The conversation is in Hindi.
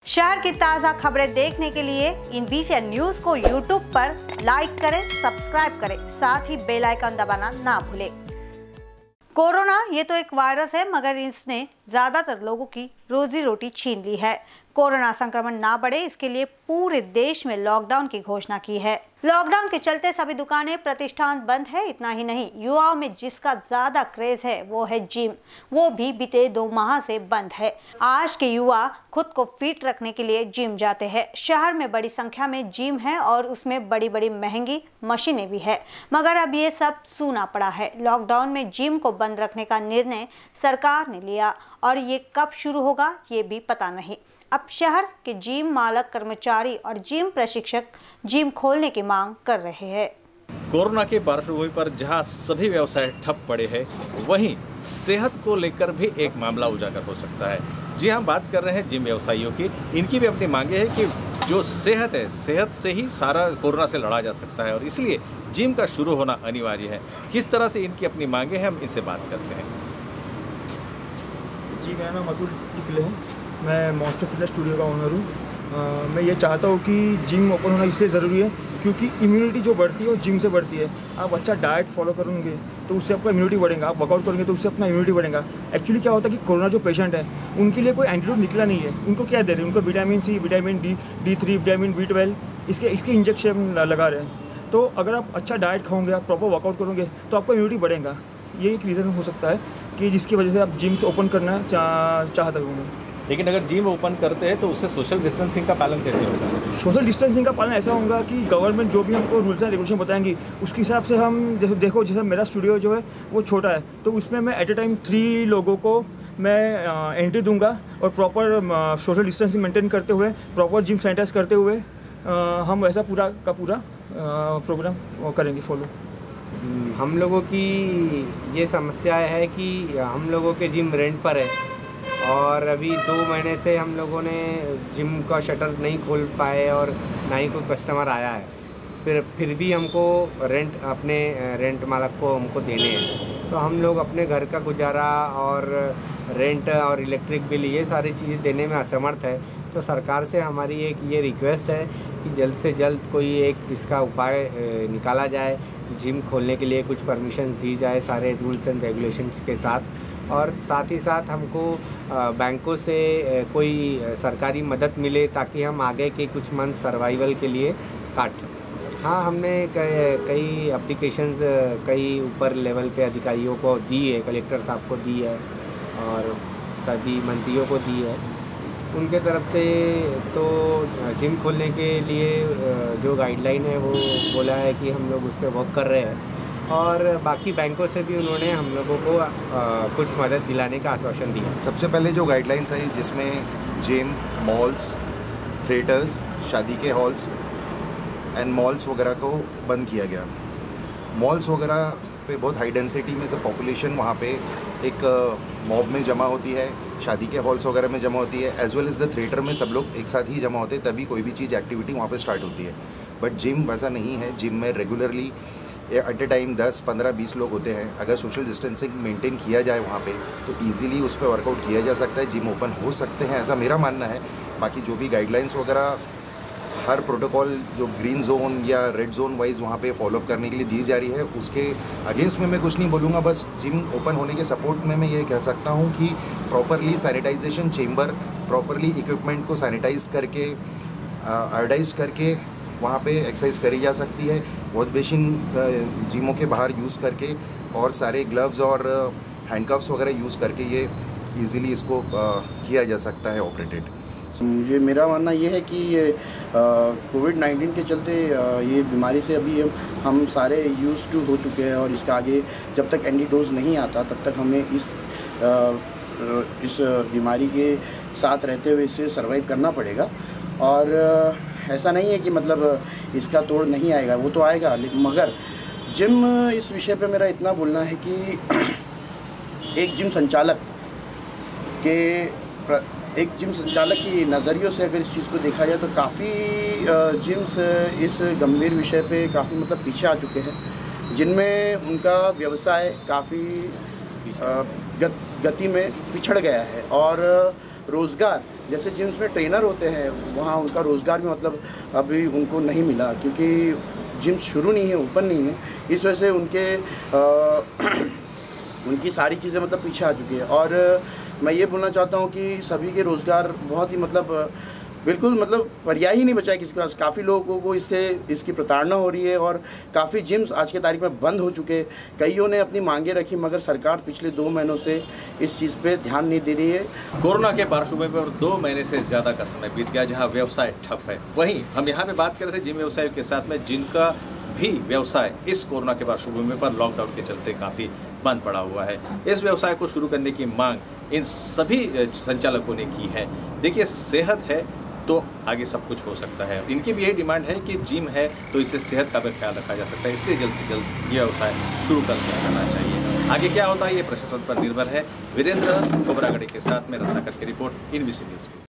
शहर की ताज़ा खबरें देखने के लिए इन VCN न्यूज़ को YouTube पर लाइक करें, सब्सक्राइब करें, साथ ही बेल आइकन दबाना ना भूलें। कोरोना ये तो एक वायरस है, मगर इसने ज़्यादातर लोगों की रोजी रोटी छीन ली है। कोरोना संक्रमण ना बढ़े, इसके लिए पूरे देश में लॉकडाउन की घोषणा की है। लॉकडाउन के चलते सभी दुकानें, प्रतिष्ठान बंद है। इतना ही नहीं, युवाओं में जिसका ज्यादा क्रेज है वो है जिम। वो भी बीते 2 माह से बंद है। आज के युवा खुद को फिट रखने के लिए जिम जाते हैं। शहर में बड़ी संख्या में जिम है और उसमें बड़ी बड़ी महंगी मशीनें भी है, मगर अब ये सब सूना पड़ा है। लॉकडाउन में जिम को बंद रखने का निर्णय सरकार ने लिया और ये कब शुरू होगा ये भी पता नहीं। अब शहर के जिम मालक, कर्मचारी और जिम प्रशिक्षक जिम खोलने की मांग कर रहे हैं। कोरोना के पार्श्वभूमि पर जहां सभी व्यवसाय ठप पड़े हैं, वहीं सेहत को लेकर भी एक मामला उजागर हो सकता है। जी हम बात कर रहे हैं जिम व्यवसायियों की। इनकी भी अपनी मांगे हैं कि जो सेहत है, सेहत से ही सारा कोरोना से लड़ा जा सकता है और इसलिए जिम का शुरू होना अनिवार्य है। किस तरह से इनकी अपनी मांगे हैं, हम इनसे बात करते हैं। जी, मेरा नाम अतुल टिकले है। मैं मॉन्स्टर फिटनेस स्टूडियो का ओनर हूँ। मैं ये चाहता हूँ कि जिम ओपन होना इसलिए ज़रूरी है क्योंकि इम्यूनिटी जो बढ़ती है वो जिम से बढ़ती है। आप अच्छा डाइट फॉलो करेंगे तो उससे आपका इम्यूनिटी बढ़ेगा, आप वर्कआउट करेंगे तो उससे अपना इम्यूनिटी बढ़ेगा। एक्चुअली क्या होता है कि कोरोना जो पेशेंट है उनके लिए कोई एंटीडोट निकला नहीं है। उनको क्या दे रहे हैं? उनको vitamin C, vitamin D, D3, vitamin B12 इसके इंजेक्शन लगा रहे हैं। तो अगर आप अच्छा डाइट खाओगे, आप प्रॉपर वर्कआउट करोगे तो आपका इम्यूनिटी बढ़ेगा। ये एक रीज़न हो सकता है कि जिसकी वजह से आप जिम से ओपन करना चाहते होंगे। लेकिन अगर जिम ओपन करते हैं तो उससे सोशल डिस्टेंसिंग का पालन कैसे होगा? सोशल डिस्टेंसिंग का पालन ऐसा होगा कि गवर्नमेंट जो भी हमको रूल्स एंड रेगुलेशन बताएंगी उसके हिसाब से हम जैसे मेरा स्टूडियो जो है वो छोटा है तो उसमें मैं एट ए टाइम 3 लोगों को मैं एंट्री दूंगा और प्रॉपर सोशल डिस्टेंसिंग मेंटेन करते हुए, प्रॉपर जिम सैनिटाइज करते हुए हम ऐसा पूरा का पूरा प्रोग्राम करेंगे फॉलो। हम लोगों की ये समस्या है कि हम लोगों के जिम रेंट पर है और अभी 2 महीने से हम लोगों ने जिम का शटर नहीं खोल पाए और ना ही कोई कस्टमर आया है। फिर भी हमको अपने रेंट मालक को हमको देने हैं। तो हम लोग अपने घर का गुजारा और रेंट और इलेक्ट्रिक बिल ये सारी चीज़ें देने में असमर्थ है। तो सरकार से हमारी एक ये रिक्वेस्ट है कि जल्द से जल्द कोई एक इसका उपाय निकाला जाए। जिम खोलने के लिए कुछ परमिशन दी जाए सारे रूल्स एंड रेगुलेशंस के साथ, और साथ ही साथ हमको बैंकों से कोई सरकारी मदद मिले ताकि हम आगे के कुछ मंथ सर्वाइवल के लिए काट सकें। हाँ, हमने कई एप्लीकेशंस कई ऊपर लेवल पे अधिकारियों को दी है, कलेक्टर साहब को दी है और सभी मंत्रियों को दी है। उनके तरफ से तो जिम खोलने के लिए जो गाइडलाइन है वो बोला है कि हम लोग उस पर वर्क कर रहे हैं और बाकी बैंकों से भी उन्होंने हम लोगों को कुछ मदद दिलाने का आश्वासन दिया। सबसे पहले जो गाइडलाइंस है जिसमें जिम, मॉल्स, थिएटर्स, शादी के हॉल्स एंड मॉल्स वगैरह को बंद किया गया। मॉल्स वगैरह पे बहुत हाई डेंसिटी में से पॉपुलेशन वहाँ पे एक मॉब में जमा होती है, शादी के हॉल्स वगैरह में जमा होती है, as well as the theatre में सब लोग एक साथ ही जमा होते हैं, तभी कोई भी चीज़ एक्टिविटी वहाँ पे स्टार्ट होती है। बट जिम वैसा नहीं है। जिम में रेगुलरली एट ए टाइम 10, 15, 20 लोग होते हैं। अगर सोशल डिस्टेंसिंग मेंटेन किया जाए वहाँ पे तो इजीली उस पर वर्कआउट किया जा सकता है, जिम ओपन हो सकते हैं, ऐसा मेरा मानना है। बाकी जो भी गाइडलाइंस वगैरह हर प्रोटोकॉल जो ग्रीन जोन या रेड जोन वाइज वहाँ पे फॉलोअप करने के लिए दी जा रही है, उसके अगेंस्ट में मैं कुछ नहीं बोलूँगा। बस जिम ओपन होने के सपोर्ट में मैं ये कह सकता हूँ कि properly sanitisation chamber, properly equipment को सैनिटाइज करके, आयोडाइज करके वहाँ पे एक्सरसाइज करी जा सकती है। वॉश बेसिन जिमों के बाहर यूज़ करके और सारे ग्लव्स और हैंडकफ्स वगैरह यूज़ करके ये इजीली इसको किया जा सकता है ऑपरेटेड। मुझे मेरा मानना ये है कि कोविड-19 के चलते ये बीमारी से अभी हम सारे यूज़ टू हो चुके हैं और इसका आगे जब तक एंटीडोज नहीं आता तब तक हमें इस बीमारी के साथ रहते हुए इसे सर्वाइव करना पड़ेगा। और ऐसा नहीं है कि मतलब इसका तोड़ नहीं आएगा, वो तो आएगा, मगर जिम इस विषय पे मेरा इतना बोलना है कि एक जिम संचालक की नज़रियों से अगर इस चीज़ को देखा जाए तो काफ़ी जिम्स इस गंभीर विषय पे काफ़ी मतलब पीछे आ चुके हैं, जिनमें उनका व्यवसाय काफ़ी गति में पिछड़ गया है और रोज़गार जैसे जिम्स में ट्रेनर होते हैं वहाँ उनका रोज़गार भी मतलब अभी उनको नहीं मिला, क्योंकि जिम शुरू नहीं है, ओपन नहीं है, इस वजह से उनकी सारी चीज़ें मतलब पीछे आ चुकी है। और मैं ये बोलना चाहता हूँ कि सभी के रोज़गार बहुत ही मतलब बिल्कुल मतलब पर्याय ही नहीं बचा है किसी के पास। काफ़ी लोगों को इसकी प्रताड़ना हो रही है और काफ़ी जिम्स आज के तारीख में बंद हो चुके। कईयों ने अपनी मांगे रखी, मगर सरकार पिछले 2 महीनों से इस चीज़ पे ध्यान नहीं दे रही है। कोरोना के पार्श्वभूमि पर 2 महीने से ज़्यादा का समय बीत गया जहां व्यवसाय ठप है। वहीं हम यहाँ पे बात कर रहे थे जिम व्यवसायियों के साथ में जिनका भी व्यवसाय इस कोरोना के पार्श्वभूमि पर लॉकडाउन के चलते काफ़ी बंद पड़ा हुआ है। इस व्यवसाय को शुरू करने की मांग इन सभी संचालकों ने की है। देखिए, सेहत है तो आगे सब कुछ हो सकता है। इनकी भी यही डिमांड है कि जिम है तो इससे सेहत का भी ख्याल रखा जा सकता है, इसलिए जल्द से जल्द ये व्यवसाय शुरू कर दिया जाना चाहिए। आगे क्या होता है ये प्रशासन पर निर्भर है। वीरेंद्र कोबरागढ़ी के साथ में रत्नाकर की रिपोर्ट, NBC न्यूज़।